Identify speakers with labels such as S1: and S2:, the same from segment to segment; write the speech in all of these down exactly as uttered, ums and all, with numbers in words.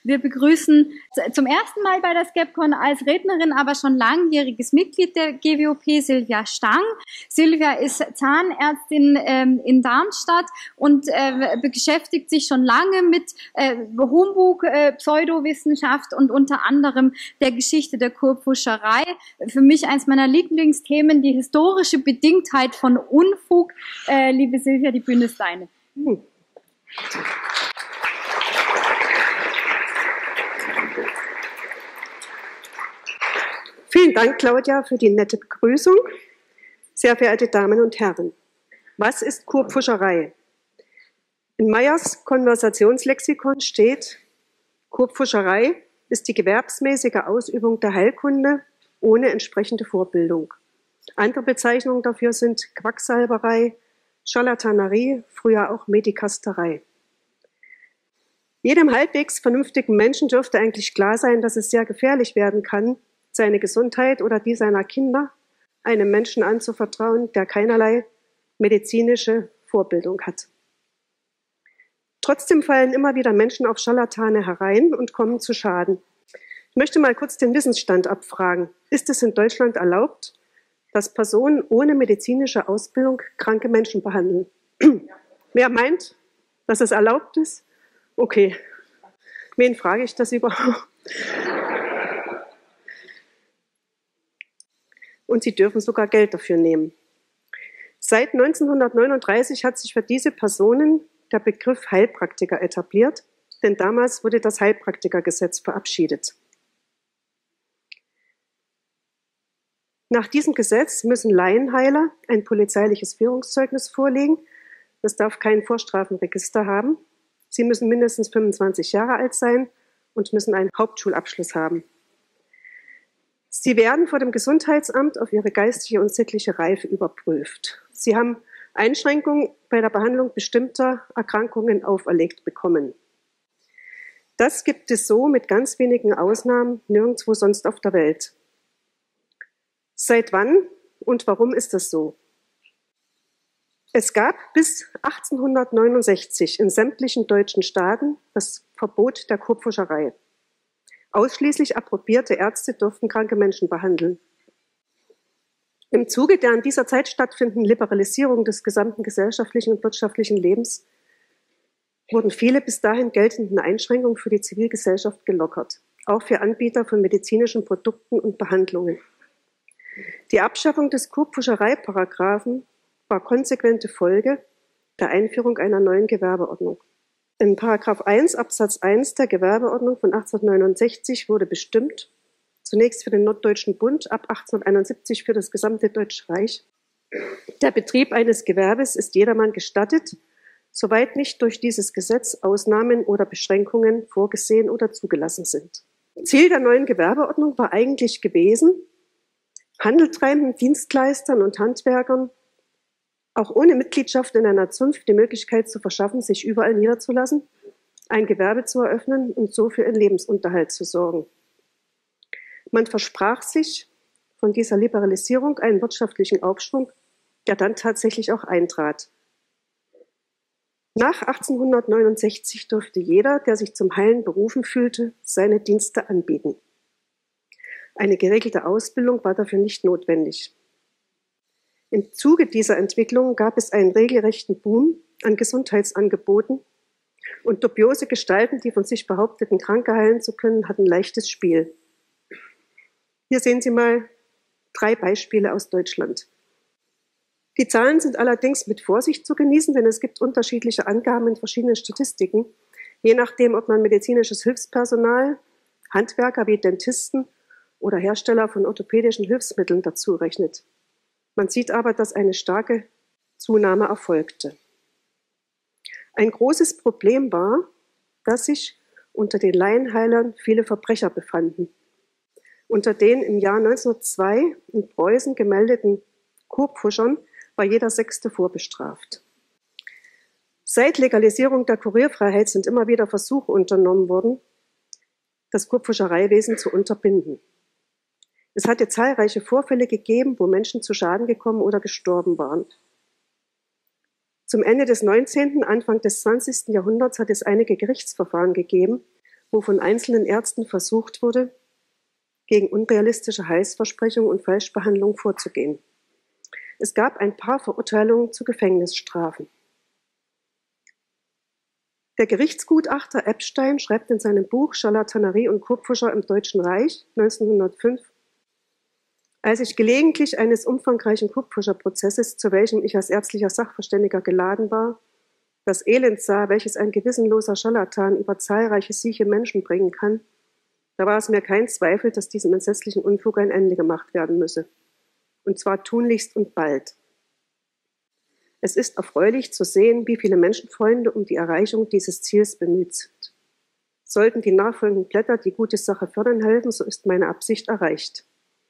S1: Wir begrüßen zum ersten Mal bei der SCEPCON als Rednerin, aber schon langjähriges Mitglied der G W O P, Silvia Stang. Silvia ist Zahnärztin ähm, in Darmstadt und äh, beschäftigt sich schon lange mit äh, Humbug, äh, Pseudowissenschaft und unter anderem der Geschichte der Kurpfuscherei. Für mich eins meiner Lieblingsthemen, die historische Bedingtheit von Unfug. Äh, liebe Silvia, die Bühne ist deine. Hm.
S2: Vielen Dank, Claudia, für die nette Begrüßung. Sehr verehrte Damen und Herren, was ist Kurpfuscherei? In Meyers Konversationslexikon steht, Kurpfuscherei ist die gewerbsmäßige Ausübung der Heilkunde ohne entsprechende Vorbildung. Andere Bezeichnungen dafür sind Quacksalberei, Scharlatanerie, früher auch Medikasterei. Jedem halbwegs vernünftigen Menschen dürfte eigentlich klar sein, dass es sehr gefährlich werden kann, seine Gesundheit oder die seiner Kinder einem Menschen anzuvertrauen, der keinerlei medizinische Vorbildung hat. Trotzdem fallen immer wieder Menschen auf Scharlatane herein und kommen zu Schaden. Ich möchte mal kurz den Wissensstand abfragen. Ist es in Deutschland erlaubt, dass Personen ohne medizinische Ausbildung kranke Menschen behandeln? Wer meint, dass es erlaubt ist? Okay. Wen frage ich das überhaupt? Und sie dürfen sogar Geld dafür nehmen. Seit neunzehnhundertneununddreißig hat sich für diese Personen der Begriff Heilpraktiker etabliert, denn damals wurde das Heilpraktikergesetz verabschiedet. Nach diesem Gesetz müssen Laienheiler ein polizeiliches Führungszeugnis vorlegen. Das darf kein Vorstrafenregister haben. Sie müssen mindestens fünfundzwanzig Jahre alt sein und müssen einen Hauptschulabschluss haben. Sie werden vor dem Gesundheitsamt auf ihre geistige und sittliche Reife überprüft. Sie haben Einschränkungen bei der Behandlung bestimmter Erkrankungen auferlegt bekommen. Das gibt es so mit ganz wenigen Ausnahmen nirgendwo sonst auf der Welt. Seit wann und warum ist das so? Es gab bis achtzehnhundertneunundsechzig in sämtlichen deutschen Staaten das Verbot der Kurpfuscherei. Ausschließlich approbierte Ärzte durften kranke Menschen behandeln. Im Zuge der in dieser Zeit stattfindenden Liberalisierung des gesamten gesellschaftlichen und wirtschaftlichen Lebens wurden viele bis dahin geltenden Einschränkungen für die Zivilgesellschaft gelockert, auch für Anbieter von medizinischen Produkten und Behandlungen. Die Abschaffung des Kurpfuschereiparagraphen war konsequente Folge der Einführung einer neuen Gewerbeordnung. In Paragraph eins Absatz eins der Gewerbeordnung von achtzehnhundertneunundsechzig wurde bestimmt, zunächst für den Norddeutschen Bund, ab achtzehnhunderteinundsiebzig für das gesamte Deutsche Reich, der Betrieb eines Gewerbes ist jedermann gestattet, soweit nicht durch dieses Gesetz Ausnahmen oder Beschränkungen vorgesehen oder zugelassen sind. Ziel der neuen Gewerbeordnung war eigentlich gewesen, handeltreibenden Dienstleistern und Handwerkern auch ohne Mitgliedschaft in einer Zunft die Möglichkeit zu verschaffen, sich überall niederzulassen, ein Gewerbe zu eröffnen und so für ihren Lebensunterhalt zu sorgen. Man versprach sich von dieser Liberalisierung einen wirtschaftlichen Aufschwung, der dann tatsächlich auch eintrat. Nach achtzehnhundertneunundsechzig durfte jeder, der sich zum Heilen berufen fühlte, seine Dienste anbieten. Eine geregelte Ausbildung war dafür nicht notwendig. Im Zuge dieser Entwicklung gab es einen regelrechten Boom an Gesundheitsangeboten und dubiose Gestalten, die von sich behaupteten, Kranke heilen zu können, hatten leichtes Spiel. Hier sehen Sie mal drei Beispiele aus Deutschland. Die Zahlen sind allerdings mit Vorsicht zu genießen, denn es gibt unterschiedliche Angaben in verschiedenen Statistiken, je nachdem, ob man medizinisches Hilfspersonal, Handwerker wie Dentisten oder Hersteller von orthopädischen Hilfsmitteln dazu rechnet. Man sieht aber, dass eine starke Zunahme erfolgte. Ein großes Problem war, dass sich unter den Laienheilern viele Verbrecher befanden. Unter den im Jahr neunzehnhundertzwei in Preußen gemeldeten Kurpfuschern war jeder Sechste vorbestraft. Seit Legalisierung der Kurierfreiheit sind immer wieder Versuche unternommen worden, das Kurpfuschereiwesen zu unterbinden. Es hatte zahlreiche Vorfälle gegeben, wo Menschen zu Schaden gekommen oder gestorben waren. Zum Ende des neunzehnten, Anfang des zwanzigsten Jahrhunderts hat es einige Gerichtsverfahren gegeben, wo von einzelnen Ärzten versucht wurde, gegen unrealistische Heilsversprechungen und Falschbehandlung vorzugehen. Es gab ein paar Verurteilungen zu Gefängnisstrafen. Der Gerichtsgutachter Epstein schreibt in seinem Buch Charlatanerie und Kurpfuscher im Deutschen Reich neunzehnhundertfünf: Als ich gelegentlich eines umfangreichen Kurpfuscherprozesses, zu welchem ich als ärztlicher Sachverständiger geladen war, das Elend sah, welches ein gewissenloser Scharlatan über zahlreiche sieche Menschen bringen kann, da war es mir kein Zweifel, dass diesem entsetzlichen Unfug ein Ende gemacht werden müsse. Und zwar tunlichst und bald. Es ist erfreulich zu sehen, wie viele Menschenfreunde um die Erreichung dieses Ziels bemüht sind. Sollten die nachfolgenden Blätter die gute Sache fördern helfen, so ist meine Absicht erreicht.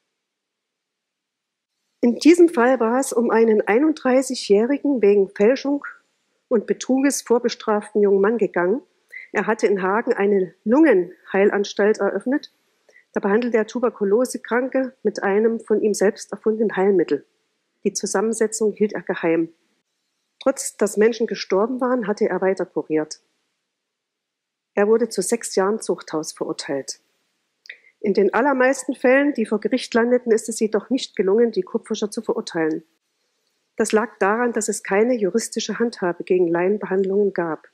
S2: In diesem Fall war es um einen einunddreißigjährigen wegen Fälschung und Betruges vorbestraften jungen Mann gegangen. Er hatte in Hagen eine Lungenheilanstalt eröffnet. Da behandelte er Tuberkulosekranke mit einem von ihm selbst erfundenen Heilmittel. Die Zusammensetzung hielt er geheim. Trotz dass Menschen gestorben waren, hatte er weiter kuriert. Er wurde zu sechs Jahren Zuchthaus verurteilt. In den allermeisten Fällen, die vor Gericht landeten, ist es jedoch nicht gelungen, die Kurpfuscher zu verurteilen. Das lag daran, dass es keine juristische Handhabe gegen Laienbehandlungen gab.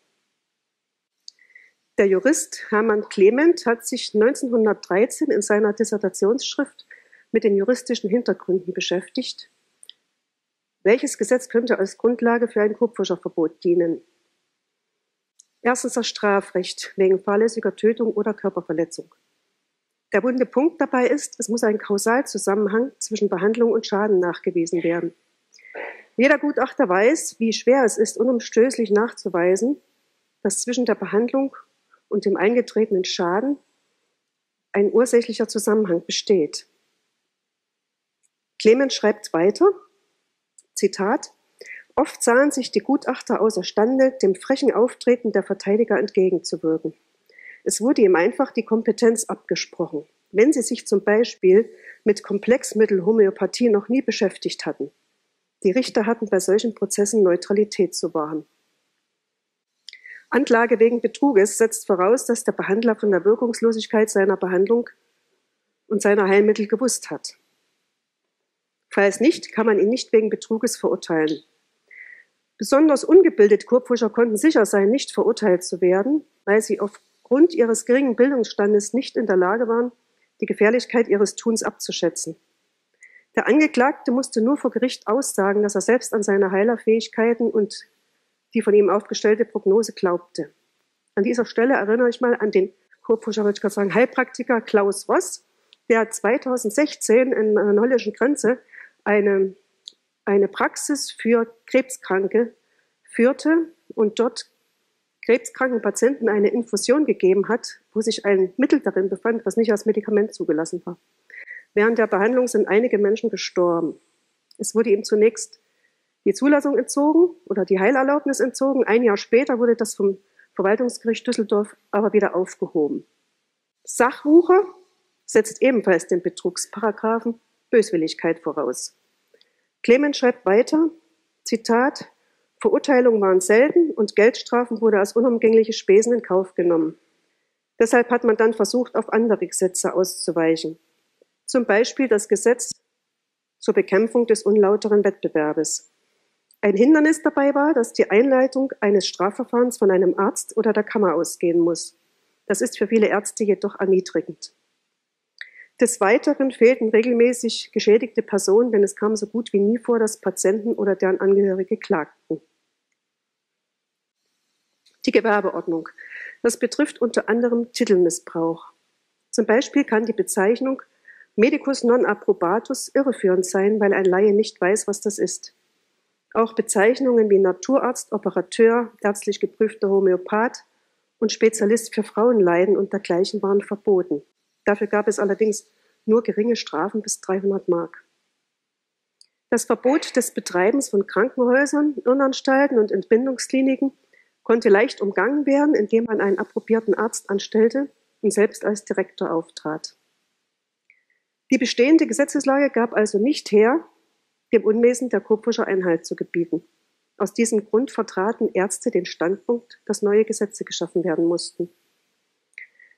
S2: Der Jurist Hermann Clement hat sich neunzehnhundertdreizehn in seiner Dissertationsschrift mit den juristischen Hintergründen beschäftigt. Welches Gesetz könnte als Grundlage für ein Kurpfuscherverbot dienen? Erstens das Strafrecht wegen fahrlässiger Tötung oder Körperverletzung. Der wunde Punkt dabei ist, es muss ein Kausalzusammenhang zwischen Behandlung und Schaden nachgewiesen werden. Jeder Gutachter weiß, wie schwer es ist, unumstößlich nachzuweisen, dass zwischen der Behandlung und dem eingetretenen Schaden ein ursächlicher Zusammenhang besteht. Clement schreibt weiter, Zitat: Oft sahen sich die Gutachter außerstande, dem frechen Auftreten der Verteidiger entgegenzuwirken. Es wurde ihm einfach die Kompetenz abgesprochen, wenn sie sich zum Beispiel mit Komplexmittelhomöopathie noch nie beschäftigt hatten. Die Richter hatten bei solchen Prozessen Neutralität zu wahren. Anklage wegen Betruges setzt voraus, dass der Behandler von der Wirkungslosigkeit seiner Behandlung und seiner Heilmittel gewusst hat. Falls nicht, kann man ihn nicht wegen Betruges verurteilen. Besonders ungebildete Kurpfuscher konnten sicher sein, nicht verurteilt zu werden, weil sie aufgrund ihres geringen Bildungsstandes nicht in der Lage waren, die Gefährlichkeit ihres Tuns abzuschätzen. Der Angeklagte musste nur vor Gericht aussagen, dass er selbst an seine Heilerfähigkeiten und die von ihm aufgestellte Prognose glaubte. An dieser Stelle erinnere ich mal an den Kurpfuscher, würde ich gerade sagen, Heilpraktiker Klaus Ross, der zweitausendsechzehn in einer holländischen Grenze eine, eine Praxis für Krebskranke führte und dort krebskranken Patienten eine Infusion gegeben hat, wo sich ein Mittel darin befand, was nicht als Medikament zugelassen war. Während der Behandlung sind einige Menschen gestorben. Es wurde ihm zunächst die Zulassung entzogen oder die Heilerlaubnis entzogen. Ein Jahr später wurde das vom Verwaltungsgericht Düsseldorf aber wieder aufgehoben. Sachwucher setzt ebenfalls den Betrugsparagraphen Böswilligkeit voraus. Clement schreibt weiter, Zitat: Verurteilungen waren selten und Geldstrafen wurde als unumgängliche Spesen in Kauf genommen. Deshalb hat man dann versucht, auf andere Gesetze auszuweichen. Zum Beispiel das Gesetz zur Bekämpfung des unlauteren Wettbewerbes. Ein Hindernis dabei war, dass die Einleitung eines Strafverfahrens von einem Arzt oder der Kammer ausgehen muss. Das ist für viele Ärzte jedoch erniedrigend. Des Weiteren fehlten regelmäßig geschädigte Personen, denn es kam so gut wie nie vor, dass Patienten oder deren Angehörige klagten. Die Gewerbeordnung. Das betrifft unter anderem Titelmissbrauch. Zum Beispiel kann die Bezeichnung Medicus non approbatus irreführend sein, weil ein Laie nicht weiß, was das ist. Auch Bezeichnungen wie Naturarzt, Operateur, ärztlich geprüfter Homöopath und Spezialist für Frauenleiden und dergleichen waren verboten. Dafür gab es allerdings nur geringe Strafen bis dreihundert Mark. Das Verbot des Betreibens von Krankenhäusern, Irrenanstalten und Entbindungskliniken konnte leicht umgangen werden, indem man einen approbierten Arzt anstellte und selbst als Direktor auftrat. Die bestehende Gesetzeslage gab also nicht her, dem Unwesen der Kurpfuscher Einhalt zu gebieten. Aus diesem Grund vertraten Ärzte den Standpunkt, dass neue Gesetze geschaffen werden mussten.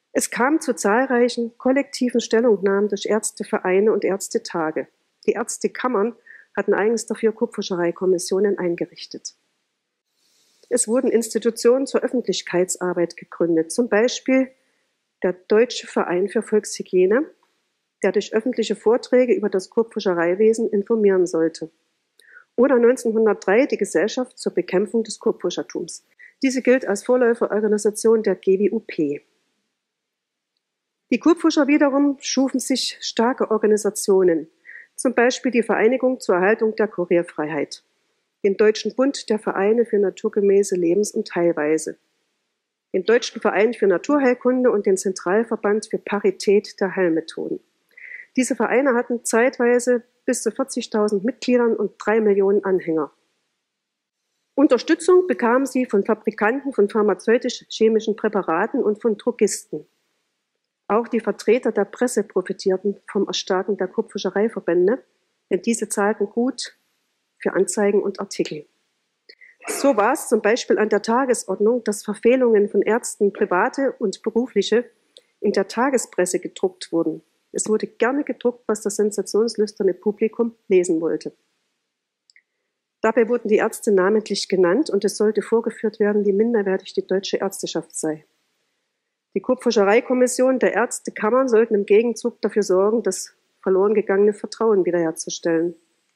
S2: Es kam zu zahlreichen kollektiven Stellungnahmen durch Ärztevereine und Ärztetage. Die Ärztekammern hatten eigens dafür Kupferschereikommissionen eingerichtet. Es wurden Institutionen zur Öffentlichkeitsarbeit gegründet, zum Beispiel der Deutsche Verein für Volkshygiene, der durch öffentliche Vorträge über das Kurpfuschereiwesen informieren sollte. Oder neunzehnhundertdrei die Gesellschaft zur Bekämpfung des Kurpfuschertums. Diese gilt als Vorläuferorganisation der G W U P. Die Kurpfuscher wiederum schufen sich starke Organisationen, zum Beispiel die Vereinigung zur Erhaltung der Kurierfreiheit, den Deutschen Bund der Vereine für naturgemäße Lebens- und Heilweise, den Deutschen Verein für Naturheilkunde und den Zentralverband für Parität der Heilmethoden. Diese Vereine hatten zeitweise bis zu vierzigtausend Mitgliedern und drei Millionen Anhänger. Unterstützung bekamen sie von Fabrikanten von pharmazeutisch-chemischen Präparaten und von Drogisten. Auch die Vertreter der Presse profitierten vom Erstarken der Kurpfuschereiverbände, denn diese zahlten gut für Anzeigen und Artikel. So war es zum Beispiel an der Tagesordnung, dass Verfehlungen von Ärzten, private und berufliche, in der Tagespresse gedruckt wurden. Es wurde gerne gedruckt, was das sensationslüsterne Publikum lesen wollte. Dabei wurden die Ärzte namentlich genannt und es sollte vorgeführt werden, wie minderwertig die deutsche Ärzteschaft sei. Die Kurpfuschereikommission der Ärztekammern sollten im Gegenzug dafür sorgen, das verloren gegangene Vertrauen wiederherzustellen.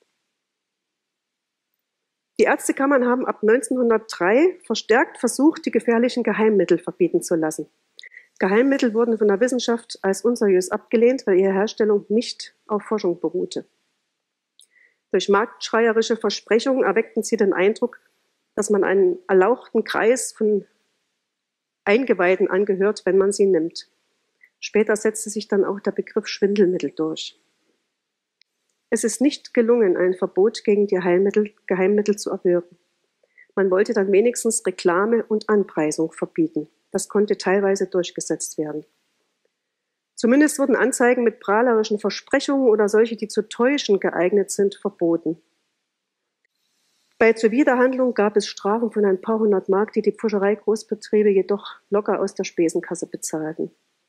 S2: Die Ärztekammern haben ab neunzehnhundertdrei verstärkt versucht, die gefährlichen Geheimmittel verbieten zu lassen. Geheimmittel wurden von der Wissenschaft als unseriös abgelehnt, weil ihre Herstellung nicht auf Forschung beruhte. Durch marktschreierische Versprechungen erweckten sie den Eindruck, dass man einen erlauchten Kreis von Eingeweihten angehört, wenn man sie nimmt. Später setzte sich dann auch der Begriff Schwindelmittel durch. Es ist nicht gelungen, ein Verbot gegen die Heilmittel, Geheimmittel zu erwirken. Man wollte dann wenigstens Reklame und Anpreisung verbieten. Das konnte teilweise durchgesetzt werden. Zumindest wurden Anzeigen mit prahlerischen Versprechungen oder solche, die zu täuschen geeignet sind, verboten. Bei Zuwiderhandlung gab es Strafen von ein paar hundert Mark, die die Pfuscherei-Großbetriebe jedoch locker aus der Spesenkasse bezahlten.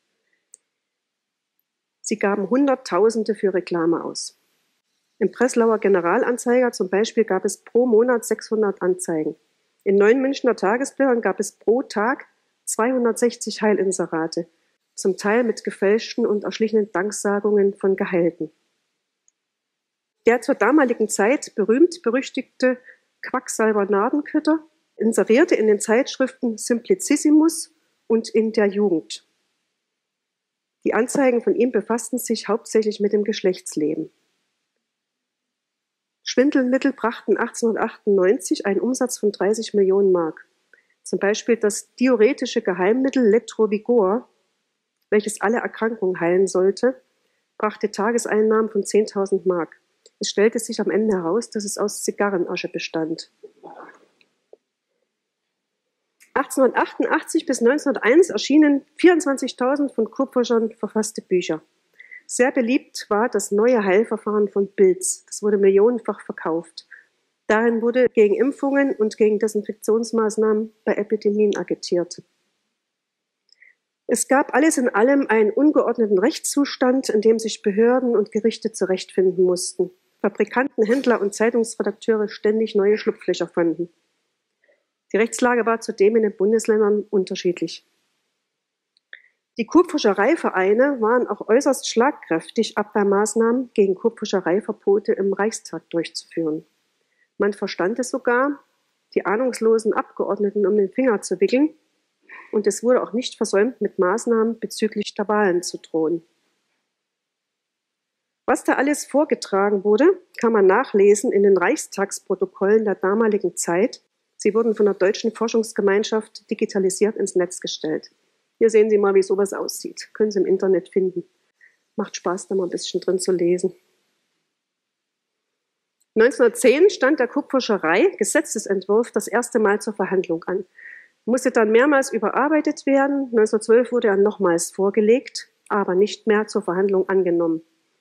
S2: Sie gaben Hunderttausende für Reklame aus. Im Breslauer Generalanzeiger zum Beispiel gab es pro Monat sechshundert Anzeigen. In neun Münchner Tagesblättern gab es pro Tag zweihundertsechzig Heilinserate, zum Teil mit gefälschten und erschlichenen Danksagungen von Geheilten. Der zur damaligen Zeit berühmt-berüchtigte Quacksalber Nardenkötter inserierte in den Zeitschriften Simplicissimus und in der Jugend. Die Anzeigen von ihm befassten sich hauptsächlich mit dem Geschlechtsleben. Schwindelmittel brachten achtzehnhundertachtundneunzig einen Umsatz von dreißig Millionen Mark. Zum Beispiel das diuretische Geheimmittel Letrovigor, welches alle Erkrankungen heilen sollte, brachte Tageseinnahmen von zehntausend Mark. Es stellte sich am Ende heraus, dass es aus Zigarrenasche bestand. achtzehnhundertachtundachtzig bis neunzehnhunderteins erschienen vierundzwanzigtausend von Kurpfuschern verfasste Bücher. Sehr beliebt war das neue Heilverfahren von Bilz. Das wurde millionenfach verkauft. Darin wurde gegen Impfungen und gegen Desinfektionsmaßnahmen bei Epidemien agitiert. Es gab alles in allem einen ungeordneten Rechtszustand, in dem sich Behörden und Gerichte zurechtfinden mussten. Fabrikanten, Händler und Zeitungsredakteure ständig neue Schlupflöcher fanden. Die Rechtslage war zudem in den Bundesländern unterschiedlich. Die Kurpfuschereivereine waren auch äußerst schlagkräftig, Abwehrmaßnahmen gegen Kurpfuschereiverbote im Reichstag durchzuführen. Man verstand es sogar, die ahnungslosen Abgeordneten um den Finger zu wickeln, und es wurde auch nicht versäumt, mit Maßnahmen bezüglich der Wahlen zu drohen. Was da alles vorgetragen wurde, kann man nachlesen in den Reichstagsprotokollen der damaligen Zeit. Sie wurden von der Deutschen Forschungsgemeinschaft digitalisiert ins Netz gestellt. Hier sehen Sie mal, wie sowas aussieht. Können Sie im Internet finden. Macht Spaß, da mal ein bisschen drin zu lesen. neunzehnhundertzehn stand der Kurpfuscherei-Gesetzesentwurf das erste Mal zur Verhandlung an. Musste dann mehrmals überarbeitet werden. neunzehnhundertzwölf wurde er nochmals vorgelegt, aber nicht mehr zur Verhandlung angenommen.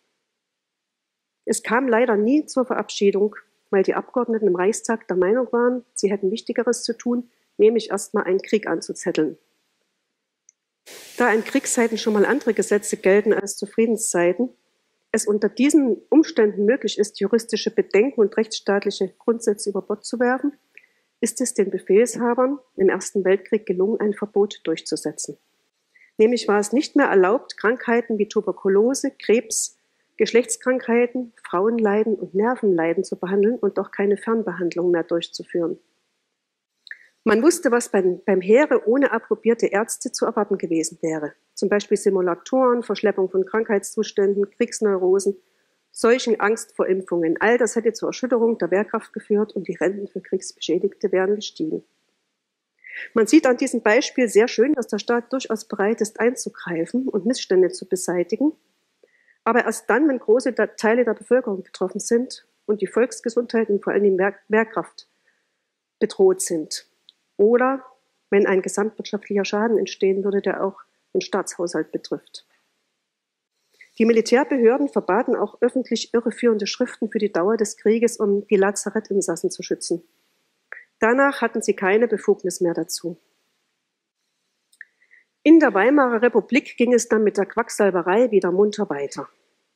S2: Es kam leider nie zur Verabschiedung, weil die Abgeordneten im Reichstag der Meinung waren, sie hätten Wichtigeres zu tun, nämlich erstmal einen Krieg anzuzetteln. Da in Kriegszeiten schon mal andere Gesetze gelten als zu Friedenszeiten, es unter diesen Umständen möglich ist, juristische Bedenken und rechtsstaatliche Grundsätze über Bord zu werfen, ist es den Befehlshabern im Ersten Weltkrieg gelungen, ein Verbot durchzusetzen. Nämlich war es nicht mehr erlaubt, Krankheiten wie Tuberkulose, Krebs, Geschlechtskrankheiten, Frauenleiden und Nervenleiden zu behandeln und auch keine Fernbehandlung mehr durchzuführen. Man wusste, was beim, beim Heere ohne approbierte Ärzte zu erwarten gewesen wäre. Zum Beispiel Simulatoren, Verschleppung von Krankheitszuständen, Kriegsneurosen, Seuchen, Angst vor Impfungen. All das hätte zur Erschütterung der Wehrkraft geführt und die Renten für Kriegsbeschädigte wären gestiegen. Man sieht an diesem Beispiel sehr schön, dass der Staat durchaus bereit ist, einzugreifen und Missstände zu beseitigen, aber erst dann, wenn große Teile der Bevölkerung betroffen sind und die Volksgesundheit und vor allem die Wehr Wehrkraft bedroht sind. Oder wenn ein gesamtwirtschaftlicher Schaden entstehen würde, der auch den Staatshaushalt betrifft. Die Militärbehörden verbaten auch öffentlich irreführende Schriften für die Dauer des Krieges, um die Lazarettinsassen zu schützen. Danach hatten sie keine Befugnis mehr dazu. In der Weimarer Republik ging es dann mit der Quacksalberei wieder munter weiter.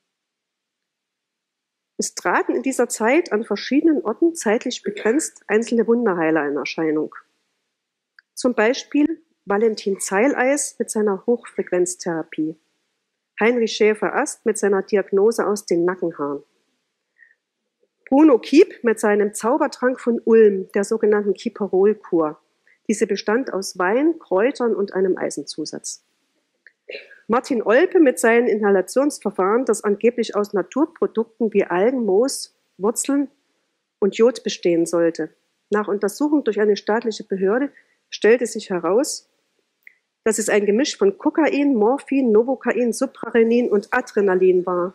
S2: Es traten in dieser Zeit an verschiedenen Orten zeitlich begrenzt einzelne Wunderheiler in Erscheinung. Zum Beispiel Valentin Zeileis mit seiner Hochfrequenztherapie, Heinrich Schäfer-Ast mit seiner Diagnose aus den Nackenhaaren, Bruno Kiep mit seinem Zaubertrank von Ulm, der sogenannten Kiperol-Kur. Diese bestand aus Wein, Kräutern und einem Eisenzusatz. Martin Olpe mit seinen Inhalationsverfahren, das angeblich aus Naturprodukten wie Algen, Moos, Wurzeln und Jod bestehen sollte. Nach Untersuchung durch eine staatliche Behörde stellte sich heraus, dass es ein Gemisch von Kokain, Morphin, Novocain, Suprarenin und Adrenalin war.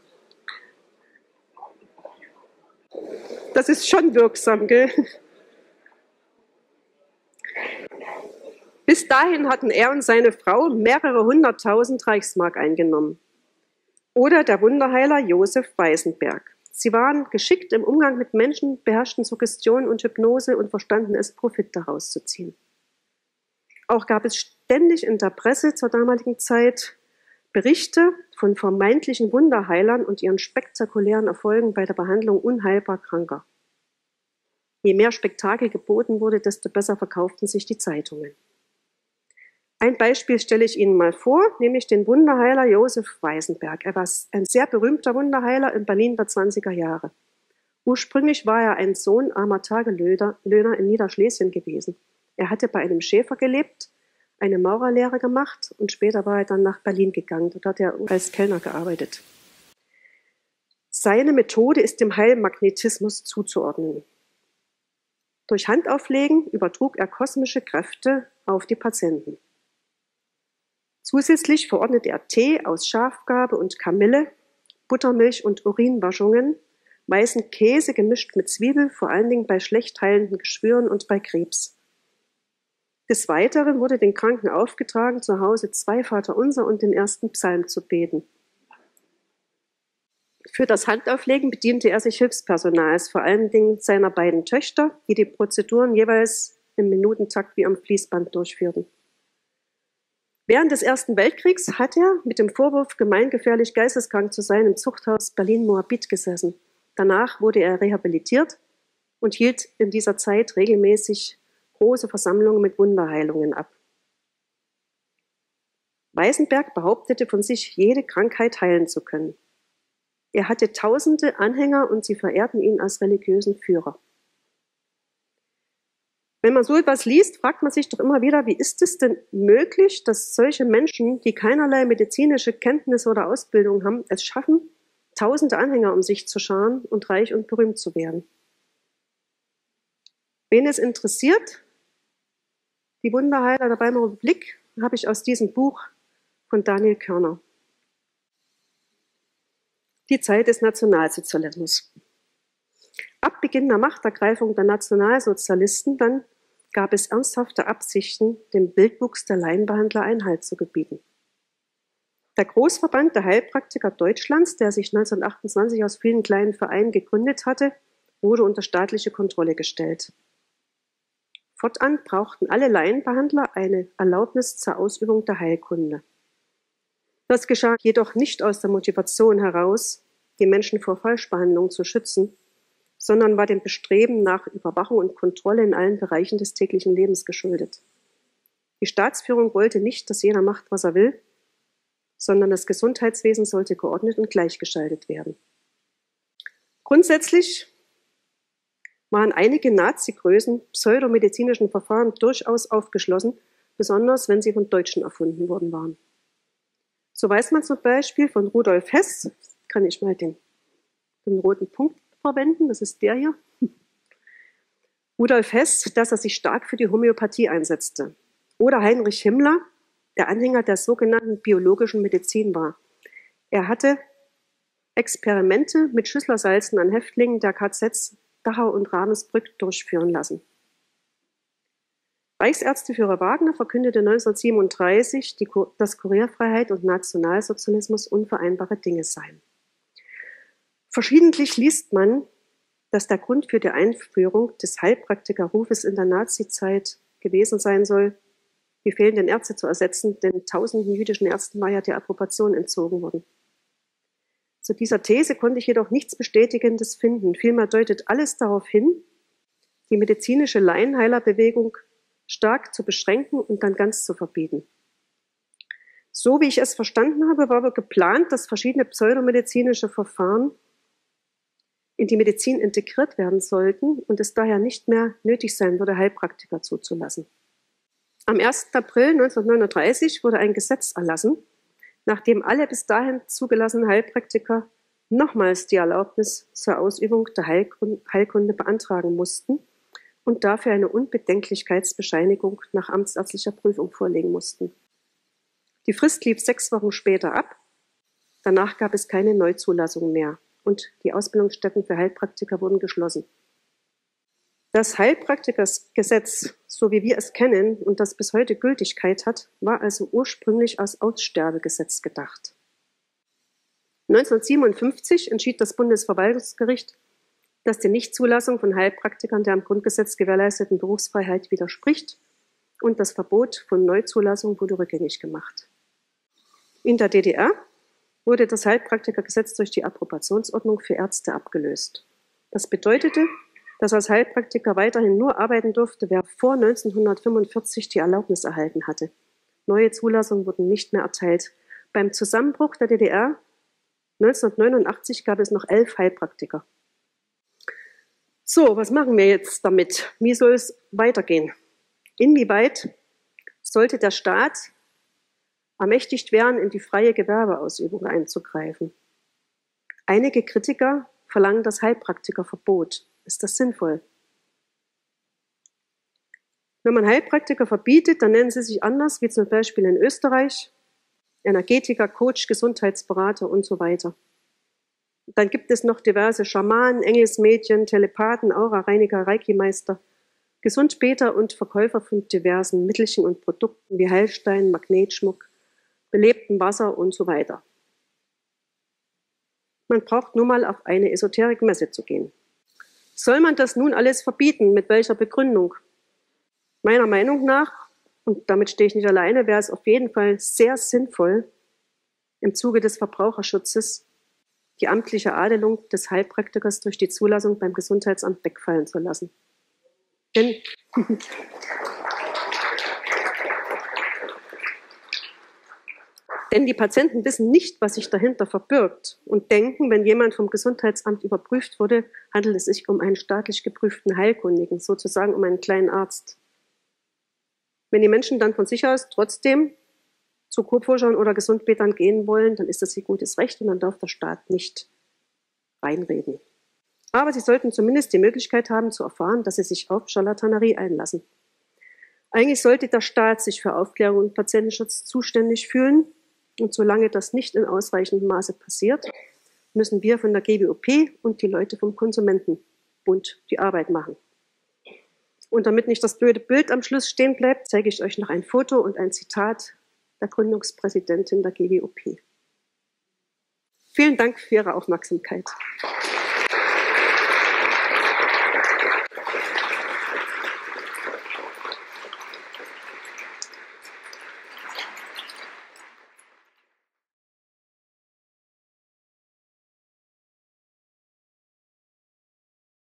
S2: Das ist schon wirksam, gell? Bis dahin hatten er und seine Frau mehrere hunderttausend Reichsmark eingenommen. Oder der Wunderheiler Josef Weisenberg. Sie waren geschickt im Umgang mit Menschen, beherrschten Suggestion und Hypnose und verstanden es, Profit daraus zu ziehen. Auch gab es ständig in der Presse zur damaligen Zeit Berichte von vermeintlichen Wunderheilern und ihren spektakulären Erfolgen bei der Behandlung unheilbar Kranker. Je mehr Spektakel geboten wurde, desto besser verkauften sich die Zeitungen. Ein Beispiel stelle ich Ihnen mal vor, nämlich den Wunderheiler Josef Weisenberg. Er war ein sehr berühmter Wunderheiler in Berlin der zwanziger Jahre. Ursprünglich war er ein Sohn armer Tagelöhner in Niederschlesien gewesen. Er hatte bei einem Schäfer gelebt, eine Maurerlehre gemacht und später war er dann nach Berlin gegangen. Dort hat er als Kellner gearbeitet. Seine Methode ist dem Heilmagnetismus zuzuordnen. Durch Handauflegen übertrug er kosmische Kräfte auf die Patienten. Zusätzlich verordnet er Tee aus Schafgarbe und Kamille, Buttermilch und Urinwaschungen, weißen Käse gemischt mit Zwiebel, vor allen Dingen bei schlecht heilenden Geschwüren und bei Krebs. Des Weiteren wurde den Kranken aufgetragen, zu Hause zwei Vaterunser und den ersten Psalm zu beten. Für das Handauflegen bediente er sich Hilfspersonals, vor allen Dingen seiner beiden Töchter, die die Prozeduren jeweils im Minutentakt wie am Fließband durchführten. Während des Ersten Weltkriegs hat er mit dem Vorwurf, gemeingefährlich geisteskrank zu sein, im Zuchthaus Berlin-Moabit gesessen. Danach wurde er rehabilitiert und hielt in dieser Zeit regelmäßig große Versammlungen mit Wunderheilungen ab. Weisenberg behauptete von sich, jede Krankheit heilen zu können. Er hatte tausende Anhänger und sie verehrten ihn als religiösen Führer. Wenn man so etwas liest, fragt man sich doch immer wieder, wie ist es denn möglich, dass solche Menschen, die keinerlei medizinische Kenntnisse oder Ausbildung haben, es schaffen, tausende Anhänger um sich zu scharen und reich und berühmt zu werden. Wen es interessiert, die Wunderheiler der Weimarer Republik, habe ich aus diesem Buch von Daniel Körner. Die Zeit des Nationalsozialismus. Ab Beginn der Machtergreifung der Nationalsozialisten dann gab es ernsthafte Absichten, dem Wildwuchs der Laienbehandler Einhalt zu gebieten. Der Großverband der Heilpraktiker Deutschlands, der sich neunzehnhundertachtundzwanzig aus vielen kleinen Vereinen gegründet hatte, wurde unter staatliche Kontrolle gestellt. Fortan brauchten alle Laienbehandler eine Erlaubnis zur Ausübung der Heilkunde. Das geschah jedoch nicht aus der Motivation heraus, die Menschen vor Falschbehandlung zu schützen, sondern war dem Bestreben nach Überwachung und Kontrolle in allen Bereichen des täglichen Lebens geschuldet. Die Staatsführung wollte nicht, dass jeder macht, was er will, sondern das Gesundheitswesen sollte geordnet und gleichgeschaltet werden. Grundsätzlich waren einige Nazi-Größen pseudomedizinischen Verfahren durchaus aufgeschlossen, besonders wenn sie von Deutschen erfunden worden waren. So weiß man zum Beispiel von Rudolf Hess, kann ich mal den, den roten Punkt verwenden, das ist der hier, Rudolf Hess, dass er sich stark für die Homöopathie einsetzte. Oder Heinrich Himmler, der Anhänger der sogenannten biologischen Medizin war. Er hatte Experimente mit Schüsslersalzen an Häftlingen der K Zs Dachau und Ravensbrück durchführen lassen. Reichsärzteführer Wagner verkündete neunzehnhundertsiebenunddreißig, die, dass Kurierfreiheit und Nationalsozialismus unvereinbare Dinge seien. Verschiedentlich liest man, dass der Grund für die Einführung des Heilpraktikerrufes in der Nazizeit gewesen sein soll, die fehlenden Ärzte zu ersetzen, denn tausenden jüdischen Ärzten war ja die Approbation entzogen worden. Zu dieser These konnte ich jedoch nichts Bestätigendes finden. Vielmehr deutet alles darauf hin, die medizinische Laienheilerbewegung stark zu beschränken und dann ganz zu verbieten. So wie ich es verstanden habe, war aber geplant, dass verschiedene pseudomedizinische Verfahren in die Medizin integriert werden sollten und es daher nicht mehr nötig sein würde, Heilpraktiker zuzulassen. Am ersten April neunzehnhundertneununddreißig wurde ein Gesetz erlassen, nachdem alle bis dahin zugelassenen Heilpraktiker nochmals die Erlaubnis zur Ausübung der Heilkunde beantragen mussten und dafür eine Unbedenklichkeitsbescheinigung nach amtsärztlicher Prüfung vorlegen mussten. Die Frist lief sechs Wochen später ab. Danach gab es keine Neuzulassung mehr und die Ausbildungsstätten für Heilpraktiker wurden geschlossen. Das Heilpraktikergesetz, so wie wir es kennen und das bis heute Gültigkeit hat, war also ursprünglich als Aussterbegesetz gedacht. neunzehnhundertsiebenundfünfzig entschied das Bundesverwaltungsgericht, dass die Nichtzulassung von Heilpraktikern der im Grundgesetz gewährleisteten Berufsfreiheit widerspricht und das Verbot von Neuzulassung wurde rückgängig gemacht. In der D D R wurde das Heilpraktikergesetz durch die Approbationsordnung für Ärzte abgelöst. Das bedeutete, dass als Heilpraktiker weiterhin nur arbeiten durfte, wer vor neunzehnhundertfünfundvierzig die Erlaubnis erhalten hatte. Neue Zulassungen wurden nicht mehr erteilt. Beim Zusammenbruch der D D R neunzehnhundertneunundachtzig gab es noch elf Heilpraktiker. So, was machen wir jetzt damit? Wie soll es weitergehen? Inwieweit sollte der Staat ermächtigt werden, in die freie Gewerbeausübung einzugreifen? Einige Kritiker verlangen das Heilpraktikerverbot. Ist das sinnvoll? Wenn man Heilpraktiker verbietet, dann nennen sie sich anders, wie zum Beispiel in Österreich, Energetiker, Coach, Gesundheitsberater und so weiter. Dann gibt es noch diverse Schamanen, Engelsmädchen, Telepathen, Aura-Reiniger, Reiki-Meister, Gesundbeter und Verkäufer von diversen Mittelchen und Produkten wie Heilstein, Magnetschmuck, belebtem Wasser und so weiter. Man braucht nur mal auf eine Esoterikmesse zu gehen. Soll man das nun alles verbieten? Mit welcher Begründung? Meiner Meinung nach, und damit stehe ich nicht alleine, wäre es auf jeden Fall sehr sinnvoll, im Zuge des Verbraucherschutzes die amtliche Adelung des Heilpraktikers durch die Zulassung beim Gesundheitsamt wegfallen zu lassen. Denn Denn die Patienten wissen nicht, was sich dahinter verbirgt und denken, wenn jemand vom Gesundheitsamt überprüft wurde, handelt es sich um einen staatlich geprüften Heilkundigen, sozusagen um einen kleinen Arzt. Wenn die Menschen dann von sich aus trotzdem zu Kurpfuschern oder Gesundbetern gehen wollen, dann ist das ihr gutes Recht und dann darf der Staat nicht reinreden. Aber sie sollten zumindest die Möglichkeit haben zu erfahren, dass sie sich auf Charlatanerie einlassen. Eigentlich sollte der Staat sich für Aufklärung und Patientenschutz zuständig fühlen. Und solange das nicht in ausreichendem Maße passiert, müssen wir von der G W O P und die Leute vom Konsumentenbund die Arbeit machen. Und damit nicht das blöde Bild am Schluss stehen bleibt, zeige ich euch noch ein Foto und ein Zitat der Gründungspräsidentin der G W O P. Vielen Dank für Ihre Aufmerksamkeit.